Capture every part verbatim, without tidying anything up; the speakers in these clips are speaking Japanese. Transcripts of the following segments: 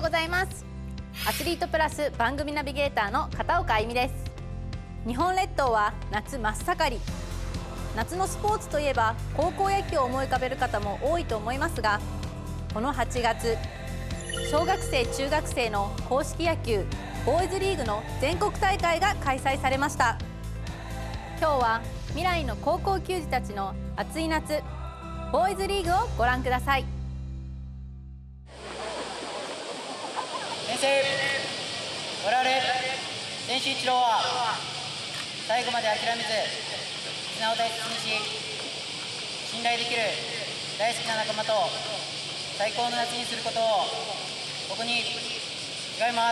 ございます。アスリートプラス番組ナビゲーターの片岡あゆみです。日本列島は夏真っ盛り。夏のスポーツといえば高校野球を思い浮かべる方も多いと思いますが、このはちがつ小学生中学生の硬式野球ボーイズリーグの全国大会が開催されました。今日は未来の高校球児たちの熱い夏ボーイズリーグをご覧ください。 先生、我々選手一郎は最後まで諦めず絆を大切にし、信頼できる大好きな仲間と最高の夏にすることをここに誓います。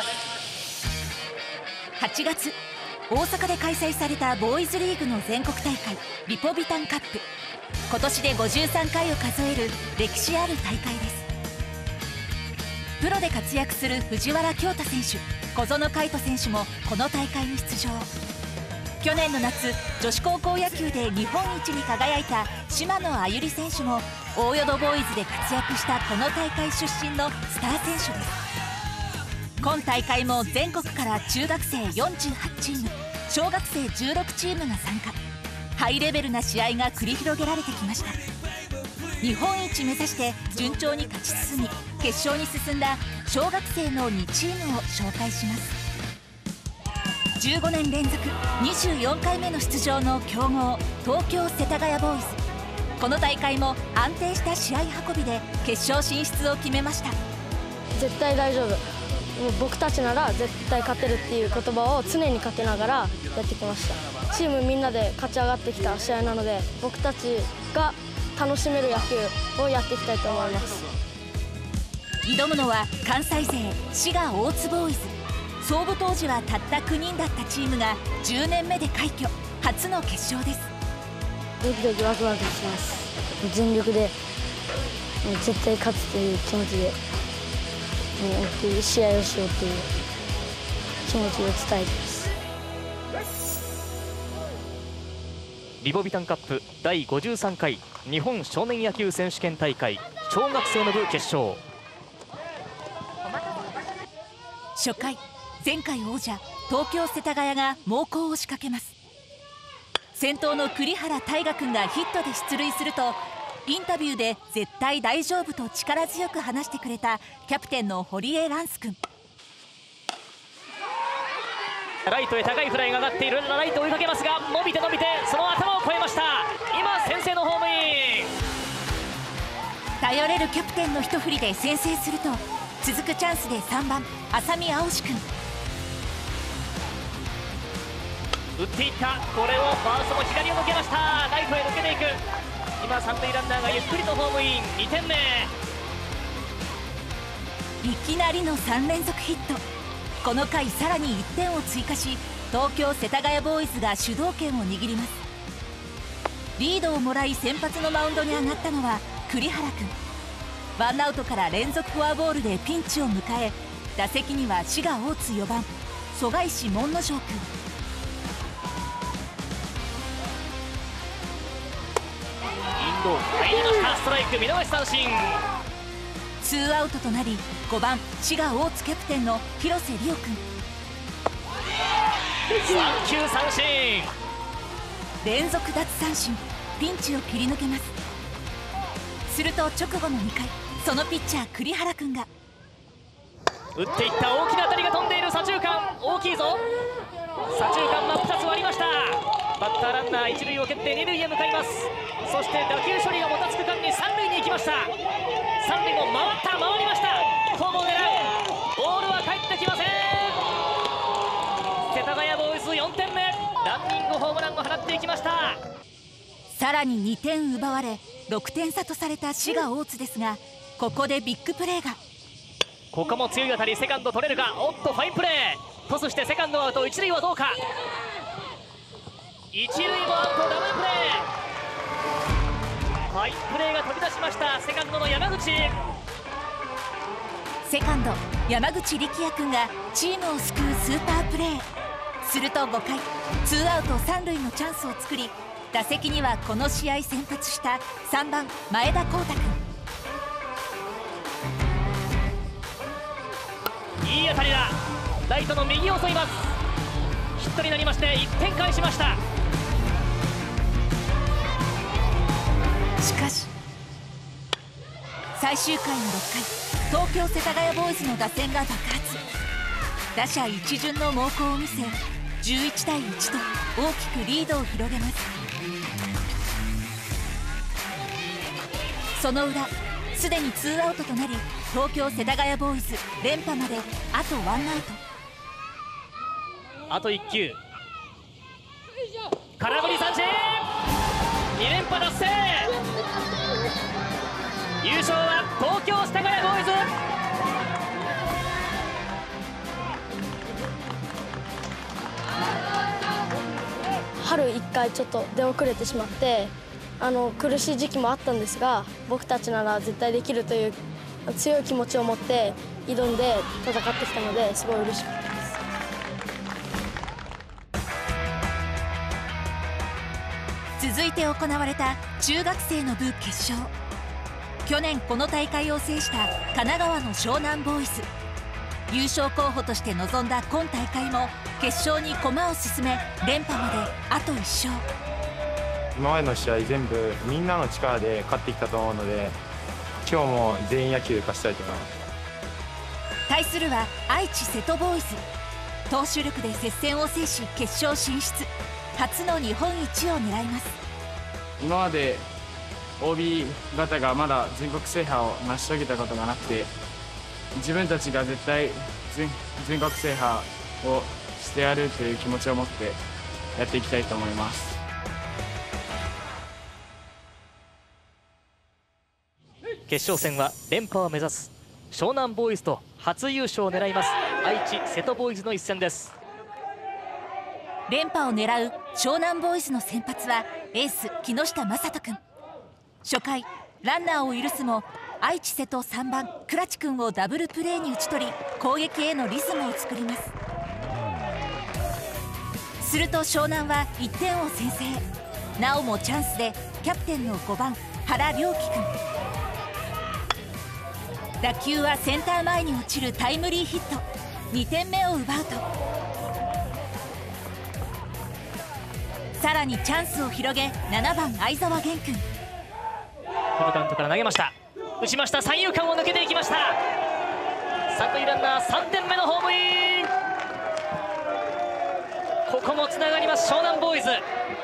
はちがつ、大阪で開催されたボーイズリーグの全国大会リポビタンカップ。今年でごじゅうさんかいを数える歴史ある大会です。プロで活躍する藤原恭太選手、小園海斗選手もこの大会に出場。去年の夏、女子高校野球で日本一に輝いた島野愛友利選手も大淀ボーイズで活躍したこの大会出身のスター選手です。今大会も全国から中学生よんじゅうはちチーム、小学生じゅうろくチームが参加。ハイレベルな試合が繰り広げられてきました。日本一目指して順調に勝ち進み、決勝に進んだ小学生のにチームを紹介します。じゅうごねん連続にじゅうよんかいめの出場の強豪東京世田谷ボーイズ。この大会も安定した試合運びで決勝進出を決めました。 絶対大丈夫、もう僕たちなら絶対勝てるっていう言葉を常にかけながらやってきました。チームみんなで勝ち上がってきた試合なので、僕たちが楽しめる野球をやっていきたいと思います。 挑むのは関西勢滋賀大津ボーイズ。創部当時はたったきゅうにんだったチームがじゅうねんめで快挙、初の決勝です。 ドキドキワクワクします。全力で絶対勝つという気持ちで試合をしようという気持ちを伝えています。 リポビタンカップだいごじゅうさんかい日本少年野球選手権大会小学生の部決勝。 初回、前回王者東京世田谷が猛攻を仕掛けます。先頭の栗原大河君がヒットで出塁すると、インタビューで絶対大丈夫と力強く話してくれたキャプテンの堀江蘭ス君。 ライトへ高いフライが上がっている。ライト追いかけますが、伸びて伸びてその頭を越えました。今先制のホームイン。 頼れるキャプテンの一振りで先制すると、続くチャンスでさんばん浅見青志君。 打っていった。これをファーストも左を抜けました。ライトへ抜けていく。今三塁ランナーがゆっくりとホームイン。にてんめ。 いきなりのさんれんぞくヒット。この回さらにいってんを追加し、東京世田谷ボーイズが主導権を握ります。リードをもらい先発のマウンドに上がったのは栗原君。ワンアウトから連続フォアボールでピンチを迎え、打席には滋賀大津よばん曽我石門之丞君。 入りました。ストライク、見逃し三振。 ツーアウトとなり、ごばん滋賀大津キャプテンの広瀬理央君。 三球三振。 連続奪三振、ピンチを切り抜けます。すると直後のにかい、そのピッチャー栗原君が打っていった。大きな当たりが飛んでいる。左中間大きいぞ。左中間真っ二つ割りました。バッターランナー一塁を蹴って二塁へ向かいます。そして打球処理がもたつく間に三塁に行きました。三塁も回った回りました。ホームを狙う。ボールは返ってきません。世田谷ボーイズよんてんめ。ランニングホームランを放っていきました。 さらににてん奪われろくてんさとされた滋賀大津ですが、ここでビッグプレーが。 ここも強い当たり、セカンド取れるか。おっとファインプレー。トスしてセカンドアウト。一塁はどうか。一塁もアウト。ダブルプレー。ファインプレーが飛び出しました。セカンドの山口。 セカンド山口力也君がチームを救うスーパープレー。するとごかい、ツーアウト三塁のチャンスを作り、打席にはこの試合先発したさんばん前田光太君。 いい当たりだ。ライトの右を襲います。ヒットになりましていってん返しました。 しかし最終回のろっかい、東京世田谷ボーイズの打線が爆発。打者一巡の猛攻を見せじゅういちたいいちと大きくリードを広げます。その裏、すでにツーアウトとなり東京世田谷ボーイズ連覇まであとワンアウト。 あといっきゅう、空振り三振、に連覇達成。優勝は東京世田谷ボーイズ。 春いっかいちょっと出遅れてしまってあの苦しい時期もあったんですが、僕たちなら絶対できるという強い気持ちを持って挑んで戦ってきたので、すごい嬉しかったです。 続いて行われた中学生の部決勝。去年この大会を制した神奈川の湘南ボーイズ。優勝候補として臨んだ今大会も決勝に駒を進め連覇まであといっ勝。 今までの試合全部みんなの力で勝ってきたと思うので、今日も全員野球で勝ちたいと思います。 対するは愛知瀬戸ボーイズ。投手力で接戦を制し決勝進出、初の日本一を狙います。 今まで オービー 型がまだ全国制覇を成し遂げたことがなくて、自分たちが絶対 全, 全国制覇をしてやるという気持ちを持ってやっていきたいと思います。 決勝戦は連覇を目指す湘南ボーイズと初優勝を狙います愛知瀬戸ボーイズの一戦です。 連覇を狙う湘南ボーイズの先発はエース木下正人君。初回ランナーを許すも愛知瀬戸さんばん倉知君をダブルプレーに打ち取り攻撃へのリズムを作ります。すると湘南はいってんを先制。なおもチャンスでキャプテンのごばん原良樹君。打球はセンター前に落ちるタイムリーヒット。にてんめを奪うとさらにチャンスを広げななばん相澤玄君。 フルカウントから投げました。打ちました。三遊間を抜けていきました。三塁ランナーさんてんめのホームイン。ここもつながります湘南ボーイズ。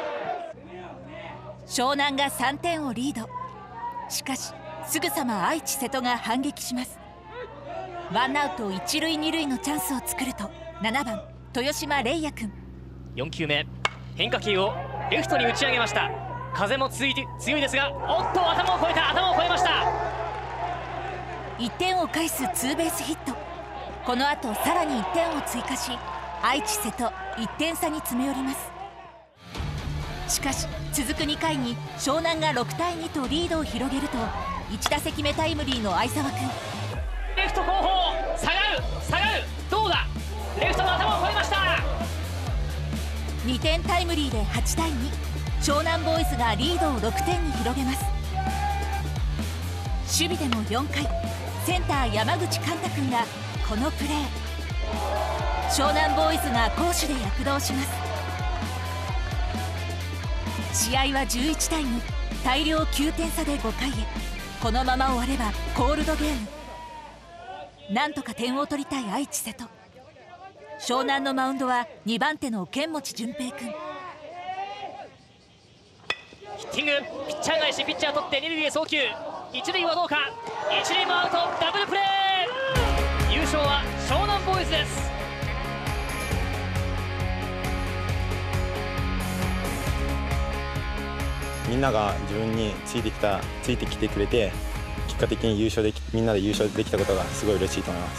湘南がさんてんをリード。しかしすぐさま愛知瀬戸が反撃します。ワンアウト一塁二塁のチャンスを作るとななばん豊島玲也君。 よんきゅうめ変化球をレフトに打ち上げました。風も強い強いですが、おっと頭を越えた。頭を越えました。 いってんを返すツーベースヒット。この後さらにいってんを追加し愛知瀬戸いってん差に詰め寄ります。しかし続くにかいに湘南がろくたいにとリードを広げるといち打席目タイムリーの相澤君。 レフト後方下がる下がる。どうだ。レフトの頭を越えました。 にてんタイムリーではちたいに。湘南ボーイズがリードをろくてんに広げます。守備でもよんかいセンター山口寛太君がこのプレー。湘南ボーイズが攻守で躍動します。試合はじゅういちたいに。大量きゅうてん差でごかいへ。このまま終わればコールドゲーム。なんとか点を取りたい愛知瀬戸。湘南のマウンドはにばんての剣持純平君。 ヒッティングピッチャー返し。ピッチャー取って二塁へ送球。一塁はどうか。一塁もアウト。ダブルプレー。優勝は湘南ボーイズです。 みんなが自分についてきたついてきてくれて、結果的に優勝できみんなで優勝できたことがすごい嬉しいと思います。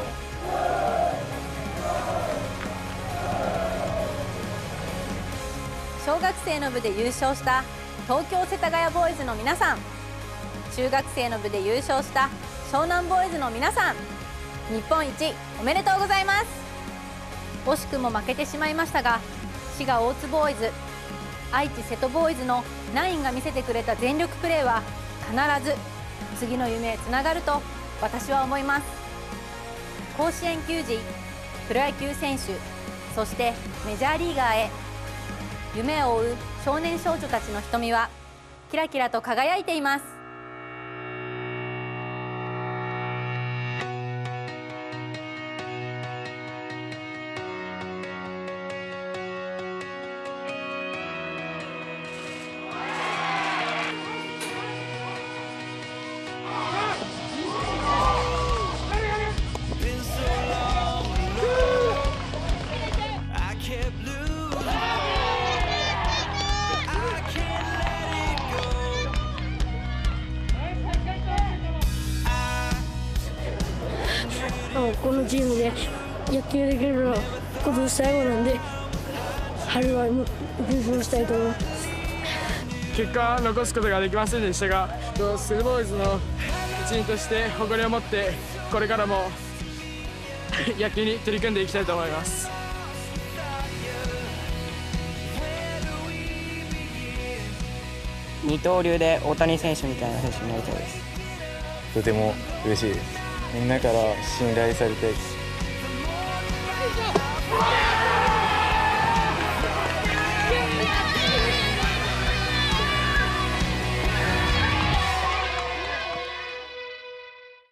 小学生の部で優勝した東京世田谷ボーイズの皆さん、中学生の部で優勝した湘南ボーイズの皆さん、日本一おめでとうございます。惜しくも負けてしまいましたが、滋賀大津ボーイズ、愛知瀬戸ボーイズのナインが見せてくれた全力プレーは必ず次の夢へつながると私は思います。 甲子園球児、プロ野球選手、そしてメジャーリーガーへ、夢を追う少年少女たちの瞳はキラキラと輝いています。 このチームで野球できるのは今年最後なんで、春はもう優勝したいと思います。 結果は残すことができませんでしたが、スルーボーイズの一員として誇りを持ってこれからも野球に取り組んでいきたいと思います。 二刀流で大谷選手みたいな選手になりたいです。 とても嬉しいです。みんなから信頼されて